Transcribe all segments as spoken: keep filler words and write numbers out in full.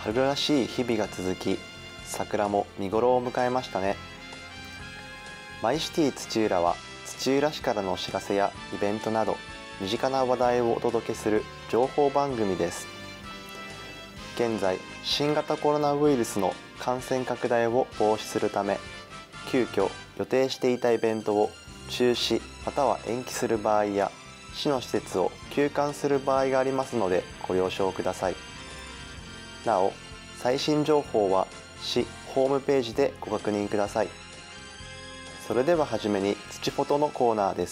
春らしい日々が続き、桜も見頃を迎えましたね。マイシティ土浦は土浦市からのお知らせやイベントなど身近な話題をお届けする情報番組です。現在、新型コロナウイルスの感染拡大を防止するため、急遽予定していたイベントを中止または延期する場合や、市の施設を休館する場合がありますのでご了承ください。なお、最新情報は市ホームページでご確認ください。それでははじめに土フォトのコーナーです。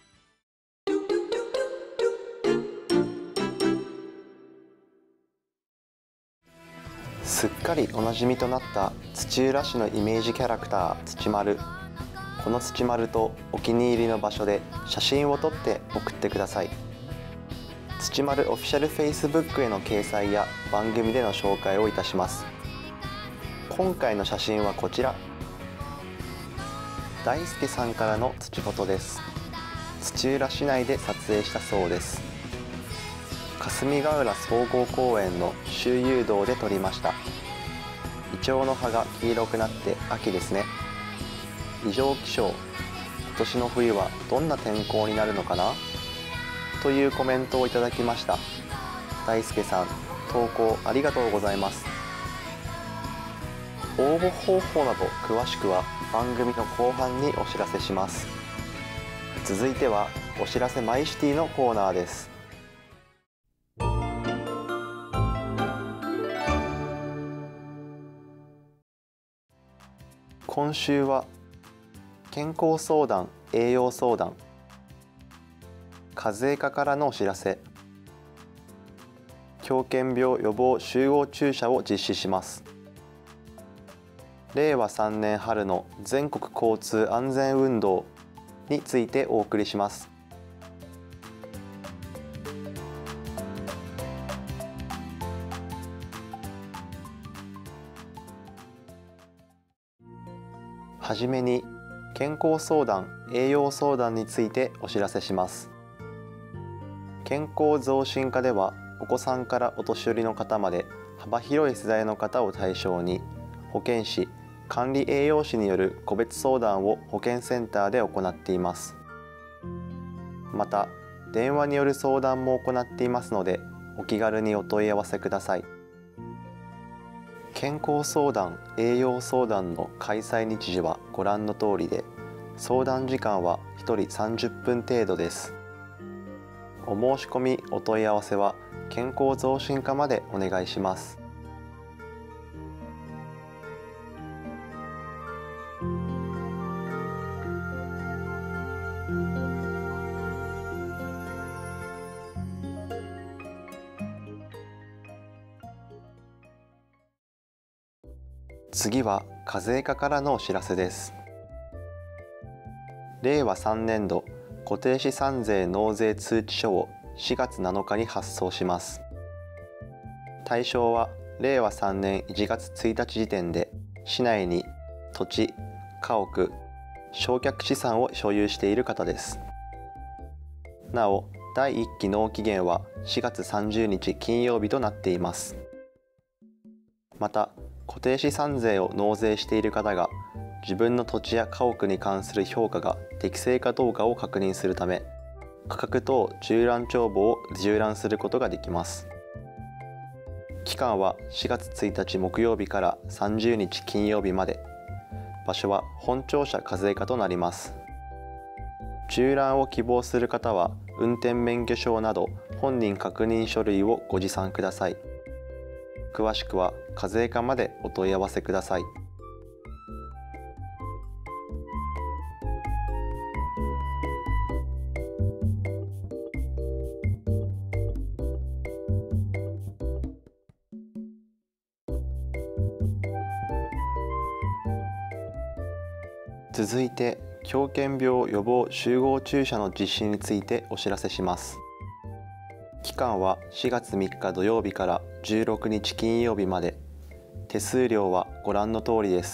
すっかりおなじみとなった土浦市のイメージキャラクター土丸。この土丸とお気に入りの場所で写真を撮って送ってください。土丸オフィシャル フェイスブック への掲載や番組での紹介をいたします。今回の写真はこちら。大輔さんからの土フォトです。土浦市内で撮影したそうです。霞ヶ浦総合公園の周遊道で撮りました。イチョウの葉が黄色くなって秋ですね。異常気象、今年の冬はどんな天候になるのかなというコメントをいただきました。大輔さん、投稿ありがとうございます。応募方法など詳しくは番組の後半にお知らせします。続いてはお知らせマイシティのコーナーです。今週は健康相談、栄養相談、風邪科からのお知らせ、狂犬病予防集合注射を実施します。れいわさんねん春の全国交通安全運動についてお送りします。はじめに健康相談・栄養相談についてお知らせします。健康増進課ではお子さんからお年寄りの方まで幅広い世代の方を対象に保健師・管理栄養士による個別相談を保健センターで行っています。また電話による相談も行っていますのでお気軽にお問い合わせください。健康相談・栄養相談の開催日時はご覧の通りで、相談時間はひとりさんじゅっぷん程度です。お申し込み・お問い合わせは健康増進課までお願いします。次は課税課からのお知らせです。れいわさんねんど固定資産税納税通知書をしがつなのかに発送します。対象はれいわさんねんいちがつついたち時点で市内に土地、家屋、償却資産を所有している方です。なお、だいいっき納期限はしがつさんじゅうにち金曜日となっています。また、固定資産税を納税している方が自分の土地や家屋に関する評価が適正かどうかを確認するため、価格等縦覧帳簿を縦覧することができます。期間はしがつついたち木曜日からさんじゅうにち金曜日まで。場所は本庁舎課税課となります。縦覧を希望する方は運転免許証など本人確認書類をご持参ください。詳しくは課税課までお問い合わせください。続いて狂犬病予防集合注射の実施についてお知らせします。期間はしがつみっか土曜日からじゅうろくにち金曜日まで。手数料はご覧の通りです。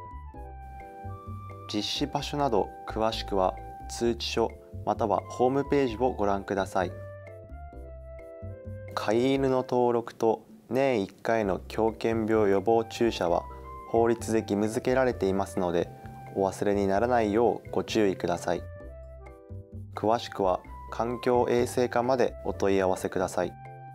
実施場所など詳しくは通知書またはホームページをご覧ください。飼い犬の登録と年いっかいの狂犬病予防注射は法律で義務付けられていますので、お忘れにならないようご注意ください。詳しくは環境衛生課までお問い合わせください。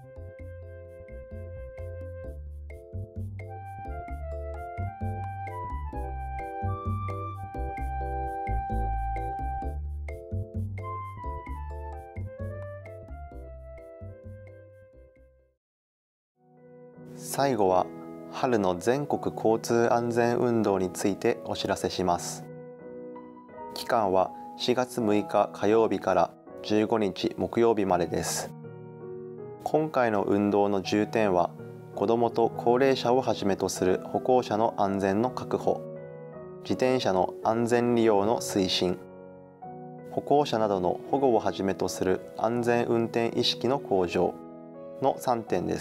最後は春の全国交通安全運動についてお知らせします。期間はしがつむいか火曜日からじゅうごにち木曜日までです。今回の運動の重点は、子どもと高齢者をはじめとする歩行者の安全の確保、自転車の安全利用の推進、歩行者などの保護をはじめとする安全運転意識の向上のさんてんです。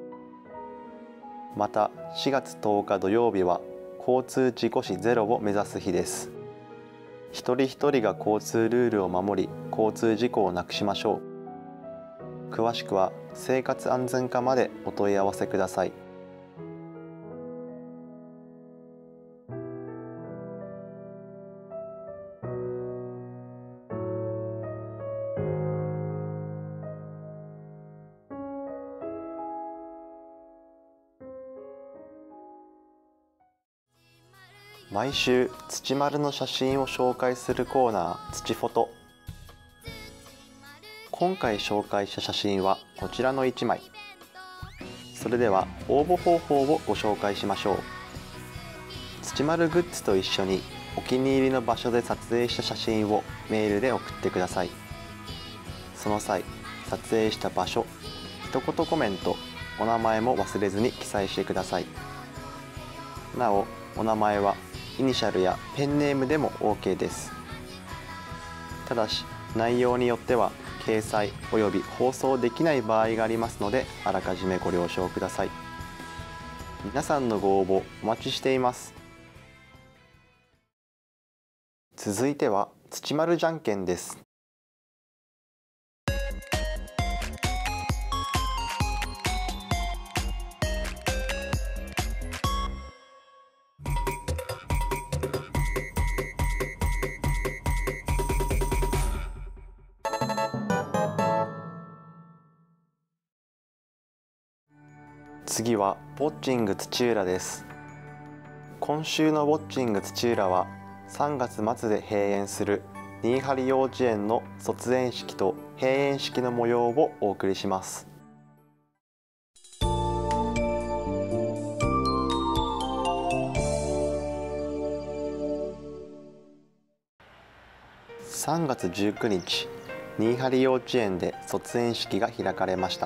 またしがつとおか土曜日は交通事故死ゼロを目指す日です。一人一人が交通ルールを守り、交通事故をなくしましょう。詳しくは生活安全課までお問い合わせください。毎週土丸の写真を紹介するコーナー、土フォト。今回紹介した写真はこちらのいちまい。それでは応募方法をご紹介しましょう。土丸グッズと一緒にお気に入りの場所で撮影した写真をメールで送ってください。その際、撮影した場所、一言コメント、お名前も忘れずに記載してください。なお、お名前はイニシャルやペンネームでも オーケー です。ただし、内容によっては掲載および放送できない場合がありますので、あらかじめご了承ください。皆さんのご応募お待ちしています。続いては土丸じゃんけんです。次はウォッチング土浦です。今週のウォッチング土浦はさんがつまつで閉園する新張幼稚園の卒園式と閉園式の模様をお送りします。さんがつじゅうくにち、新張幼稚園で卒園式が開かれました。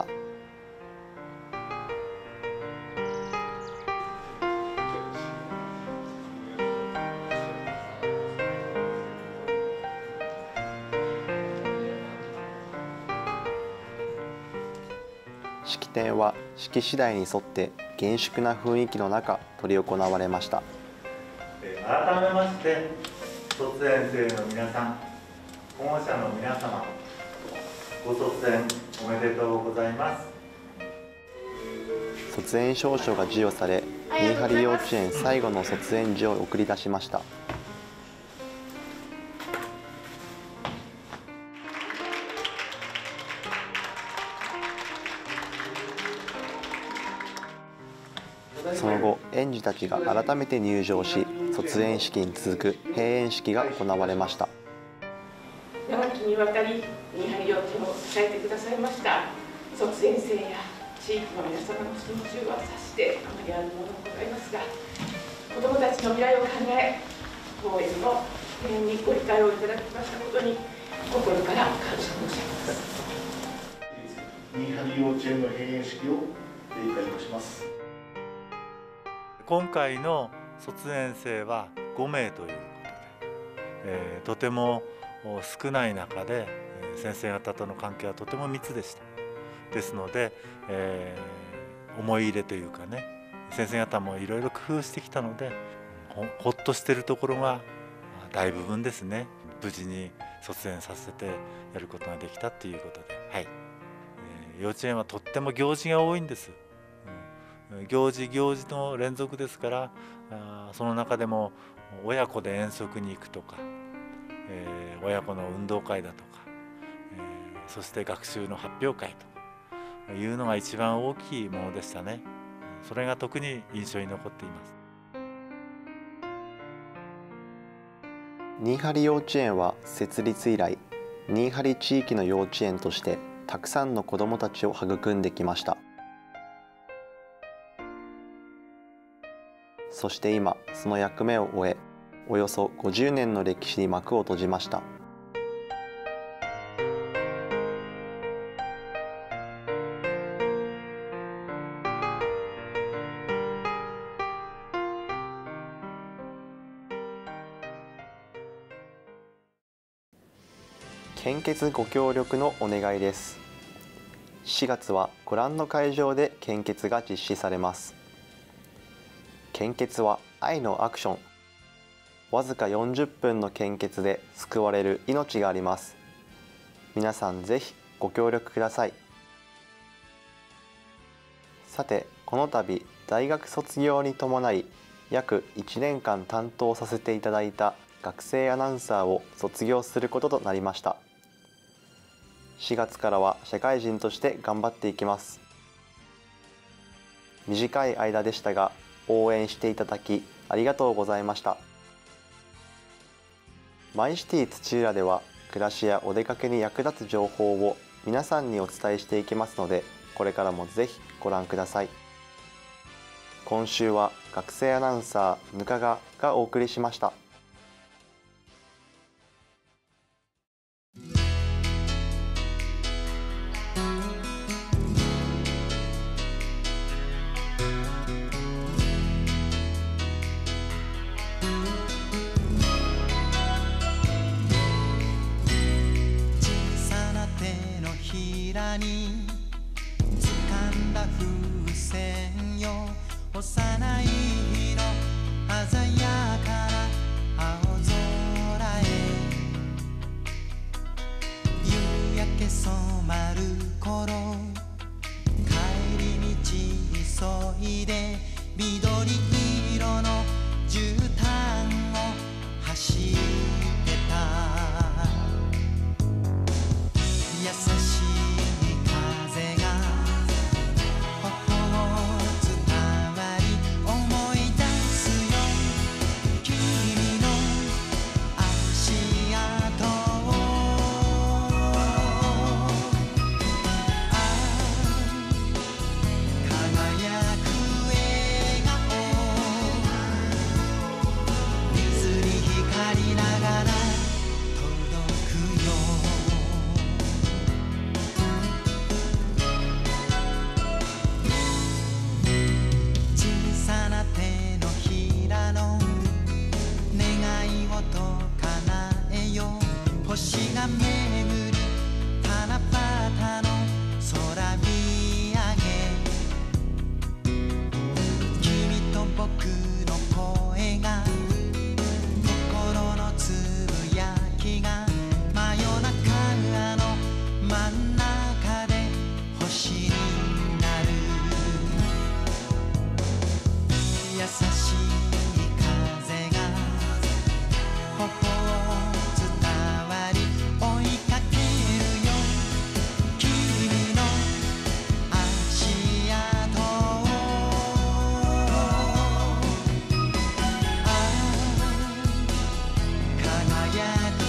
式典は式次第に沿って厳粛な雰囲気の中執り行われました。 改めまして卒園生の皆さん、保護者の皆様、ご卒園おめでとうございます。 卒園証書が授与され、新張幼稚園最後の卒園児を送り出しました。その後、園児たちが改めて入場し、卒園式に続く閉園式が行われました。 長きにわたり新張幼稚園を支えてくださいました卒園生や地域の皆様の心中は察してあまりあるものでございますが、子どもたちの未来を考え、当園の閉園にご理解をいただきましたことに心から感謝申し上げます。 新張幼稚園の閉園式を閉会いたします。 今回の卒園生はごめいということで、えー、とても少ない中で先生方との関係はとても密でした。ですので、えー、思い入れというかね、先生方もいろいろ工夫してきたので、ほ, ほっとしているところが大部分ですね。無事に卒園させてやることができたということで、はい、えー、幼稚園はとっても行事が多いんです。うん行事行事の連続ですから、その中でも親子で遠足に行くとか、えー、親子の運動会だとか、えー、そして学習の発表会というのが一番大きいものでしたね。それが特に印象に残っています。 新治幼稚園は設立以来、新治地域の幼稚園としてたくさんの子どもたちを育んできました。そして今、その役目を終え、およそごじゅうねんの歴史に幕を閉じました。献血ご協力のお願いです。しがつはご覧の会場で献血が実施されます。献血は愛のアクション。わずかよんじゅっぷんの献血で救われる命があります。皆さんぜひご協力ください。さて、この度大学卒業に伴い約いちねんかん担当させていただいた学生アナウンサーを卒業することとなりました。しがつからは社会人として頑張っていきます。短い間でしたが応援していただきありがとうございました。マイシティ土浦では暮らしやお出かけに役立つ情報を皆さんにお伝えしていきますので、これからもぜひご覧ください。今週は学生アナウンサーぬかががお送りしました。 に掴んだ風船よ、幼い日の鮮やかな青空へ、夕焼け染まる頃、帰り道急いで緑色の絨毯を走ってた。優しい星が巡る七夕の空見上げ、君と僕の声が、心のつぶやきが、真夜中の真ん中で星になる。優しい風が頬を追いかけるよ、君の足跡を。ああ輝く